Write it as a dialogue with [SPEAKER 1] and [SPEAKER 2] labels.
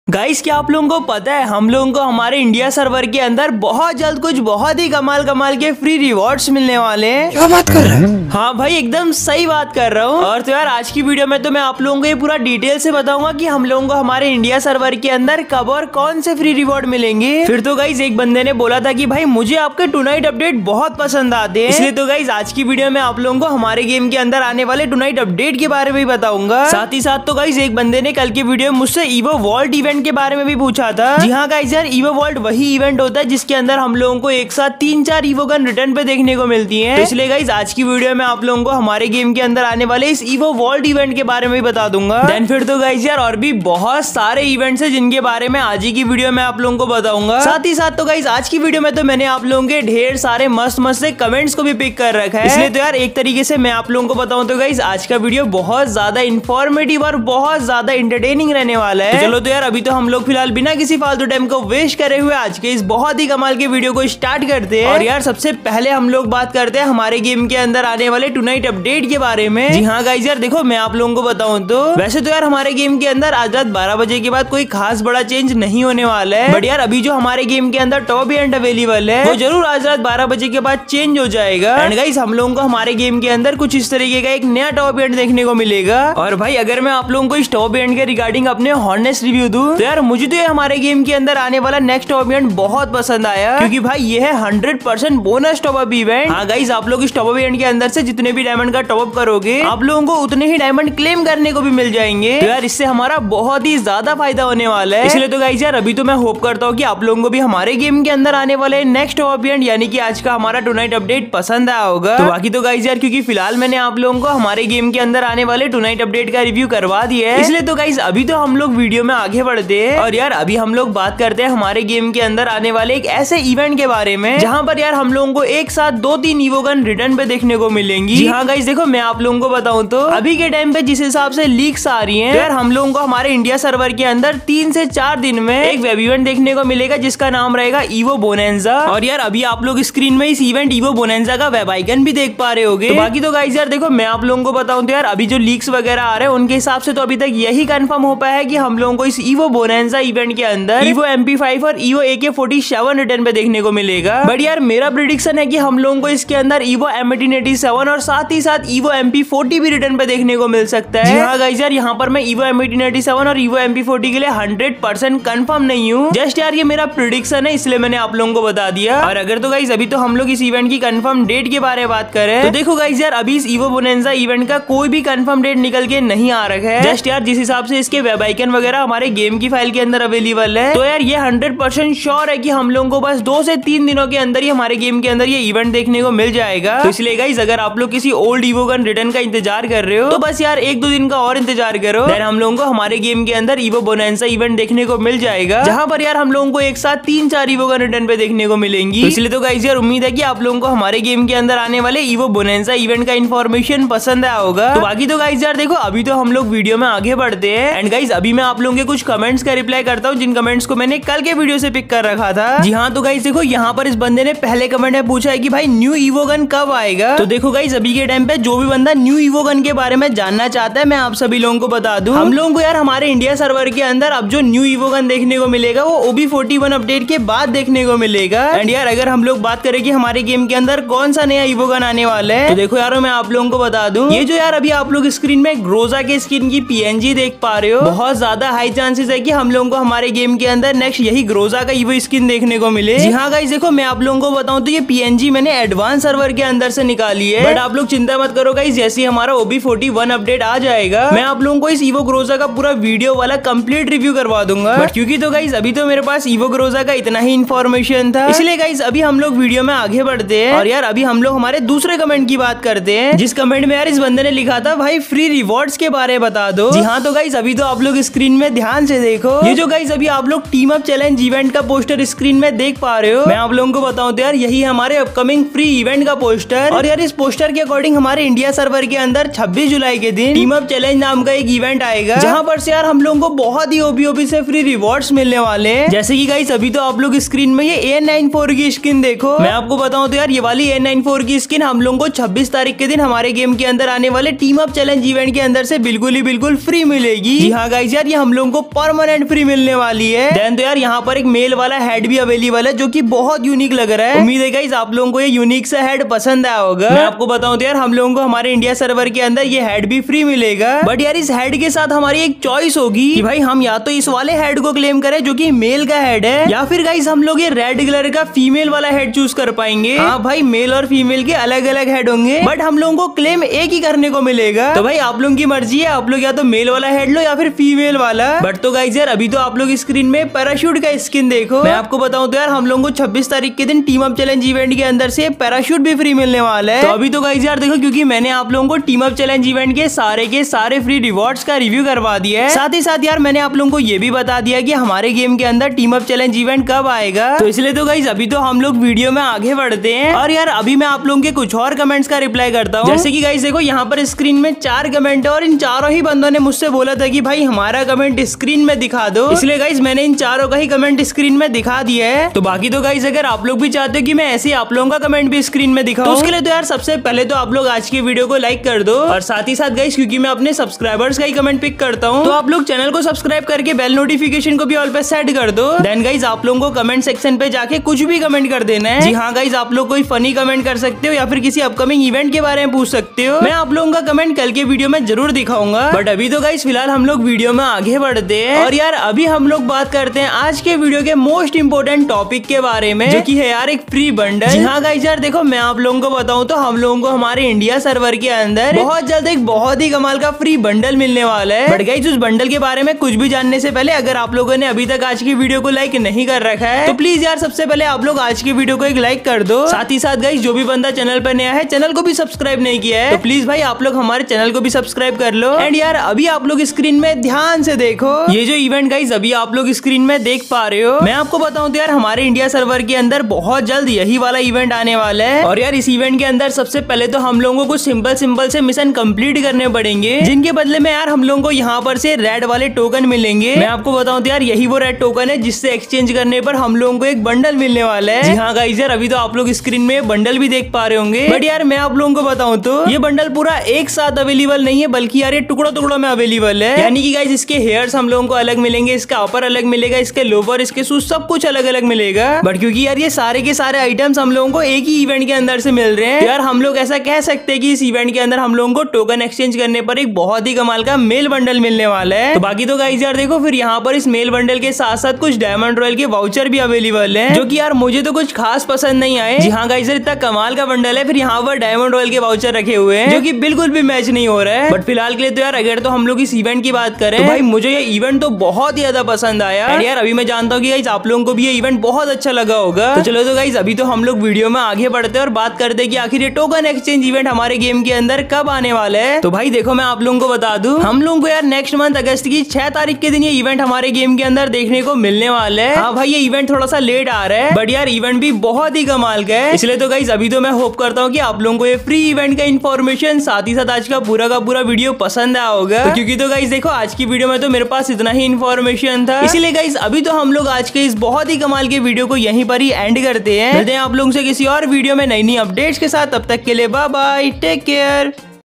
[SPEAKER 1] Guys क्या आप लोगों को पता है हम लोगों को हमारे इंडिया सर्वर के अंदर बहुत जल्द कुछ बहुत ही कमाल कमाल के फ्री रिवॉर्ड्स मिलने वाले हैं।
[SPEAKER 2] क्या बात कर रहे हैं?
[SPEAKER 1] हाँ भाई एकदम सही बात कर रहा हूँ। और तो यार आज की वीडियो में तो मैं आप लोगों को ये पूरा डिटेल से बताऊंगा कि हम लोगों को हमारे इंडिया सर्वर के अंदर कब और कौन से फ्री रिवॉर्ड मिलेंगे। फिर तो गाइस एक बंदे ने बोला था कि भाई मुझे आपके टुनाइट अपडेट बहुत पसंद आते हैं, इसलिए तो गाइस आज की वीडियो में आप लोगों को हमारे गेम के अंदर आने वाले टुनाइट अपडेट के बारे में भी बताऊंगा। साथ ही साथ तो गाइस एक बंदे ने कल की वीडियो में मुझसे ईवो वॉल्ट इवेंट के बारे में भी पूछा था। जी हाँ गाइस यार ईवो वॉल्ट वही इवेंट होता है जिसके अंदर हम लोगों को एक साथ 3-4 ईवो गन रिटर्न पे देखने को मिलती है। तो इसलिए गाइस आज की वीडियो में आप लोगों को हमारे गेम के अंदर आने वाले इस ईवो वॉल्ट इवेंट के बारे में भी बता दूंगा। देन फिर तो गाइस यार और भी बहुत सारे इवेंट्स है जिनके बारे में आज ही की वीडियो में आप लोगों को बताऊंगा। साथ ही साथ तो गाइस आज की वीडियो में तो मैंने आप लोगों के ढेर सारे मस्त मस्त से कमेंट्स को भी पिक कर रखा है, इसलिए तो यार एक तरीके से मैं आप लोगों को बताऊं तो गाइस आज का वीडियो बहुत ज्यादा इन्फॉर्मेटिव और बहुत ज्यादा एंटरटेनिंग रहने वाला है। तो चलो तो यार अभी तो हम लोग फिलहाल बिना किसी फालतू टाइम को वेस्ट करे हुए आज के इस बहुत ही कमाल के वीडियो को स्टार्ट करते हैं। और यार सबसे पहले हम लोग बात करते हैं हमारे गेम के अंदर आने वाले टुनाइट अपडेट के बारे में। जी हाँ गाइस यार देखो मैं आप लोगों को बताऊं तो वैसे तो यार हमारे गेम के अंदर आज रात 12 बजे के बाद कोई खास बड़ा चेंज नहीं होने वाला है, बट यार अभी जो हमारे गेम के अंदर टॉप इवेंट अवेलेबल है वो जरूर आज रात 12 बजे के बाद चेंज हो जाएगा। एंड गाइस हम लोगों को हमारे गेम के अंदर कुछ इस तरीके का एक नया टॉप इवेंट देखने को मिलेगा। और भाई अगर मैं आप लोगों को इस टॉप इवेंट के रिगार्डिंग अपने हॉनेस्ट रिव्यू दूं तो यार मुझे तो ये हमारे गेम के अंदर आने वाला नेक्स्ट टॉप इवेंट बहुत पसंद आया, क्योंकि भाई ये है 100% बोनस टॉप अप इवेंट। हाँ गाइस आप लोग इस टॉप अप इवेंट के अंदर से जितने भी डायमंड का टॉप अप करोगे आप लोगों को उतने ही डायमंड क्लेम करने को भी मिल जाएंगे। तो यार इससे हमारा बहुत ही ज्यादा फायदा होने वाला है। इसलिए तो गाइस यार अभी तो मैं होप करता हूँ कि आप लोगों को भी हमारे गेम के अंदर आने वाले नेक्स्ट टॉप इवेंट यानी कि आज का हमारा टुनाइट अपडेट पसंद आया होगा। तो बाकी तो गाइस यार क्योंकि फिलहाल मैंने आप लोगों को हमारे गेम के अंदर आने वाले टुनाइट अपडेट का रिव्यू करवा दिया है, इसलिए तो गाइस अभी तो हम लोग वीडियो में आगे बढ़ते हैं। और यार अभी हम लोग बात करते हैं हमारे गेम के अंदर आने वाले एक ऐसे इवेंट के बारे में जहां पर यार हम लोगों को एक साथ 2-3 ईवो गन रिटर्न पे देखने को मिलेंगी। जी हाँ गाइस देखो मैं आप लोगों को बताऊं तो अभी के टाइम पे जिस हिसाब से लीक्स आ रही हैं, तो यार हम लोगों को हमारे इंडिया सर्वर के अंदर 3 से 4 दिन में एक वेब इवेंट देखने को मिलेगा जिसका नाम रहेगा ईवो बोनेंजा। और यार अभी आप लोग स्क्रीन में इस इवेंट ईवो बोनेंजा का वेब आइकन भी देख पा रहे होगे। तो बाकी तो गाइस यार देखो मैं आप लोगों को बताऊं तो यार अभी जो लीक्स वगैरह आ रहे हैं उनके हिसाब से तो अभी तक यही कंफर्म हो पाया है कि हम लोगों को इस ईवो बोनेंजा इवेंट के अंदर ईवो MP5 और ईवो AK-47 रिटर्न पे देखने को मिलेगा। बट यार मेरा प्रेडिक्शन है कि हम लोगों को इसके अंदर ईवो M1887 और साथ ही साथ ईवो MP40 भी रिटर्न पे देखने को मिल सकता है। हाँ गाइस यार यहाँ पर मैं ईवो M1887 और ईवो MP40 के लिए 100% कंफर्म नहीं हूँ, जस्ट यार ये मेरा प्रेडिक्शन है इसलिए मैंने आप लोगों को बता दिया। और अगर तो गाइस अभी तो हम लोग इस इवेंट की कंफर्म डेट के बारे में बात करें तो देखो गाइस यार अभी इस ईवो बोनेंजा इवेंट का कोई भी कंफर्म डेट निकल के नहीं आ रखा है। जस्ट यार जिस हिसाब से इसके वेब आइकन वगैरह हमारे गेम की फाइल के अंदर अवेलेबल है तो यार ये 100% श्योर है कि हम लोगों को बस 2 से 3 दिनों के अंदर ही हमारे गेम के अंदर ये इवेंट देखने को मिल जाएगा। तो इसलिए गाइस अगर आप लोग किसी ओल्ड ईवो गन रिटर्न का इंतजार कर रहे हो तो बस यार 1-2 दिन का और इंतजार करो, देन हम लोगों को हमारे गेम के अंदर ईवो बोनेंजा इवेंट देखने को मिल जाएगा जहां पर यार हम लोगों को एक साथ 3-4 ईवो गन रिटर्न पे देखने को मिलेंगी। तो इसलिए तो गाइस यार उम्मीद है कि आप लोगों को हमारे गेम के अंदर आने वाले ईवो बोनेंजा इवेंट का इन्फॉर्मेशन पसंद आया होगा। तो बाकी तो गाइस यार देखो अभी तो हम लोग वीडियो में आगे बढ़ते हैं। एंड गाइस अभी मैं आप लोगों के कुछ कमेंट्स का रिप्लाई करता हूँ जिन कमेंट्स को मैंने कल के वीडियो से पिक कर रखा था। जी हाँ तो गाइस देखो यहाँ पर इस बंदे ने पहले कमेंट में पूछा है कि भाई न्यू ईवो गन कब आएगा। तो देखो गाइस अभी के टाइम पे जो भी बंदा न्यू ईवो गन के बारे में जानना चाहता है मैं आप सभी लोगों को बता दूं हम लोगों को यार हमारे इंडिया सर्वर के अंदर अब जो न्यू ईवो गन देखने को मिलेगा वो OB41 अपडेट के बाद देखने को मिलेगा। एंड यार अगर हम लोग बात करें कि हमारे गेम के अंदर कौन सा नया ईवो गन आने वाला है तो देखो यार मैं आप लोगों को बता दूं ये जो यार अभी आप लोग स्क्रीन में ग्रोजा के स्किन की PNG देख पा रहे हो, बहुत ज्यादा हाई चांसेस है कि हम लोगों को हमारे गेम के अंदर नेक्स्ट यही ग्रोजा का ईवो स्किन देखने को मिले। जी हाँ गाइस देखो मैं आप लोगों को बताऊं तो ये PNG मैंने एडवांस सर्वर के अंदर से निकाली है, बट आप लोग चिंता मत करो गाइस जैसे हमारा OB41 अपडेट आ जाएगा मैं आप लोगों को इस ईवो ग्रोजा का पूरा वीडियो वाला कंप्लीट रिव्यू करवा दूंगा। बट क्योंकि तो गाइस अभी तो मेरे पास ईवो ग्रोजा का इतना ही इन्फॉर्मेशन था इसलिए गाइस अभी हम लोग वीडियो में आगे बढ़ते हैं। और यार अभी हम लोग हमारे दूसरे कमेंट की बात करते हैं जिस कमेंट में यार इस बंदे ने लिखा था भाई फ्री रिवॉर्ड्स के बारे में बता दो। जी हाँ तो गाइस अभी तो आप लोग स्क्रीन में ध्यान से देखो ये जो गाइस अभी आप लोग टीम अप चैलेंज इवेंट का पोस्टर स्क्रीन में देख पा रहे हो मैं आप लोगों को बताऊं तो यार यही हमारे अपकमिंग फ्री इवेंट का पोस्टर। और यार इस पोस्टर के अकॉर्डिंग हमारे इंडिया सर्वर के अंदर 26 जुलाई के दिन टीम अप चैलेंज नाम का एक इवेंट आएगा जहां पर से यार हम लोगों को बहुत ही ओबी से फ्री रिवॉर्ड्स मिलने वाले हैं। जैसे कि गाइस अभी तो आप लोग स्क्रीन में ये A94 की स्किन देखो मैं आपको बताऊं तो यार ये वाली A94 की स्किन हम लोगों को 26 तारीख के दिन हमारे गेम के अंदर आने वाले टीम अप चैलेंज इवेंट के अंदर से बिल्कुल फ्री मिलेगी। जी हाँ गाइस यार ये हम लोगों को पर परमानेंट फ्री मिलने वाली है। देन तो यार यहाँ पर एक मेल वाला हेड भी अवेलेबल है जो कि बहुत यूनिक लग रहा है। उम्मीद है गाइस आप लोगों को ये यूनिक सा हेड पसंद आया होगा। मैं आपको बताऊं तो यार हम लोगों को हमारे इंडिया सर्वर के अंदर ये हेड भी फ्री मिलेगा। बट यार इस हेड के साथ हमारी एक चॉइस होगी कि भाई हम या तो इस वाले हेड को क्लेम करें जो कि मेल का हेड है, या फिर गाइस हम लोग ये रेड कलर का फीमेल वाला हेड चूज कर पाएंगे। हाँ भाई मेल और फीमेल के अलग अलग हेड होंगे बट हम लोगों को क्लेम एक ही करने को मिलेगा। तो भाई आप लोगों की मर्जी है, आप लोग या तो मेल वाला हेड लो या फिर फीमेल वाला। बट तो गाइस यार अभी तो आप लोग स्क्रीन में पैराशूट का स्किन देखो। मैं आपको बताऊं तो यार हम लोगों को 26 तारीख के दिन टीम अप चैलेंज इवेंट के अंदर से पैराशूट भी फ्री मिलने वाला है। तो अभी तो गाइस यार देखो क्योंकि मैंने आप लोगों को टीम अप चैलेंज इवेंट के सारे फ्री रिवॉर्ड्स का रिव्यू करवा दिया है। साथ ही साथ यार मैंने आप लोगों को ये भी बता दिया कि हमारे गेम के अंदर टीम अप चैलेंज इवेंट कब आएगा। तो इसलिए तो गाइस अभी तो हम लोग वीडियो में आगे बढ़ते हैं और यार अभी मैं आप लोगों के कुछ और कमेंट्स का रिप्लाई करता हूँ। जैसे कि गाइस देखो यहाँ पर स्क्रीन में 4 कमेंट है और इन चारों ही बंदों ने मुझसे बोला था कि भाई हमारा कमेंट स्क्रीन में दिखा दो, इसलिए गाइस मैंने इन चारों का ही कमेंट स्क्रीन में दिखा दिया है। तो बाकी तो गाइस अगर आप लोग भी चाहते हो कि मैं ऐसे आप लोगों का कमेंट भी स्क्रीन में दिखाऊं तो उसके लिए तो यार सबसे पहले तो आप लोग आज की वीडियो को लाइक कर दो और साथ ही साथ गाइस क्योंकि मैं अपने सब्सक्राइबर्स का ही कमेंट पिक करता हूँ तो आप लोग चैनल को सब्सक्राइब करके बेल नोटिफिकेशन को भी ऑल पे सेट कर दो। देन गाइस आप लोगों को कमेंट सेक्शन पे जाके कुछ भी कमेंट कर देना है। जी हाँ गाइस आप लोग कोई फनी कमेंट कर सकते हो या फिर किसी अपकमिंग इवेंट के बारे में पूछ सकते हो। मैं आप लोगों का कमेंट कल के वीडियो में जरूर दिखाऊंगा। बट अभी तो गाइस फिलहाल हम लोग वीडियो में आगे बढ़ते हैं और यार अभी हम लोग बात करते हैं आज के वीडियो के मोस्ट इंपोर्टेंट टॉपिक के बारे में जो कि है यार एक फ्री बंडल। जी हाँ गाइस यार देखो मैं आप लोगों को बताऊं तो हम लोगों को हमारे इंडिया सर्वर के अंदर बहुत जल्द एक बहुत ही कमाल का फ्री बंडल मिलने वाला है। बट गाइस उस बंडल के बारे में कुछ भी जानने से पहले अगर आप लोगों ने अभी तक आज की वीडियो को लाइक नहीं कर रखा है तो प्लीज यार सबसे पहले आप लोग आज की वीडियो को एक लाइक कर दो। साथ ही साथ गाइस जो भी बंदा चैनल पर नया है चैनल को भी सब्सक्राइब नहीं किया है तो प्लीज भाई आप लोग हमारे चैनल को भी सब्सक्राइब कर लो। एंड यार अभी आप लोग स्क्रीन में ध्यान से देखो ये जो इवेंट गाइस अभी आप लोग स्क्रीन में देख पा रहे हो। मैं आपको बताऊं तो यार हमारे इंडिया सर्वर के अंदर बहुत जल्द यही वाला इवेंट आने वाला है और यार इस इवेंट के अंदर सबसे पहले तो हम लोगों को सिंपल से मिशन कंप्लीट करने पड़ेंगे जिनके बदले में यार हम लोगों को यहाँ पर से रेड वाले टोकन मिलेंगे। मैं आपको बताऊं तो यार यही वो रेड टोकन है जिससे एक्सचेंज करने पर हम लोगों को एक बंडल मिलने वाला है। जी हाँ गाइस यार अभी तो आप लोग स्क्रीन में बंडल भी देख पा रहे होंगे। बट यार मैं आप लोगों को बताऊं तो ये बंडल पूरा एक साथ अवेलेबल नहीं है बल्कि यार ये टुकड़ों में अवेलेबल है। यानी कि गाइस इसके हेयर्स हम लोगों को अलग मिलेंगे, इसका अपर अलग मिलेगा, इसके लोवर, इसके शूज सब कुछ अलग अलग मिलेगा। बट क्योंकि यार ये सारे के सारे आइटम्स हम लोगों को एक ही इवेंट के अंदर से मिल रहे हैं यार हम लोग ऐसा कह सकते हैं कि इस इवेंट के अंदर हम लोगों को टोकन एक्सचेंज करने पर एक बहुत ही कमाल का मेल बंडल मिलने वाला है। तो बाकी तो गाइस यार देखो फिर यहाँ पर इस मेल बंडल के साथ साथ कुछ डायमंड रॉयल के वाउचर भी अवेलेबल है जो कि यार मुझे तो कुछ खास पसंद नहीं आए। जी हाँ गाइस इतना कमाल का बंडल है फिर यहाँ पर डायमंड रॉयल के वाउचर रखे हुए हैं जो कि बिल्कुल भी मैच नहीं हो रहा है। बट फिलहाल के लिए तो यार अगर तो हम लोग इस इवेंट की बात करें तो भाई मुझे ये इवेंट तो बहुत ही ज्यादा पसंद आया यार। अभी मैं जानता हूँ कि गाइस आप लोगों को भी ये इवेंट बहुत अच्छा लगा होगा। तो चलो तो गाइस अभी तो हम लोग वीडियो में आगे बढ़ते हैं और बात करते हैं कि आखिर ये टोकन एक्सचेंज इवेंट हमारे गेम के अंदर कब आने वाला है। तो भाई देखो मैं आप लोगों को बता दूं हम लोगों को यार नेक्स्ट मंथ अगस्त की 6 तारीख के दिन ये इवेंट हमारे गेम के अंदर देखने को मिलने वाला है। हाँ भाई ये इवेंट थोड़ा सा लेट आ रहा है बट यार इवेंट भी बहुत ही कमाल का है। इसलिए तो गाइस अभी तो मैं होप करता हूँ कि आप लोगों को ये फ्री इवेंट का इन्फॉर्मेशन साथ ही साथ आज का पूरा वीडियो पसंद आया होगा। तो क्योंकि तो गाइस देखो आज की वीडियो में तो मेरे पास इतना ही इन्फॉर्मेशन था इसीलिए गाइस अभी तो हम लोग आज के इस बहुत ही कमाल के वीडियो को यहीं पर ही एंड करते हैं। मिलते हैं आप लोगों से किसी और वीडियो में नई अपडेट्स के साथ। तब तक के लिए बाय बाय, टेक केयर।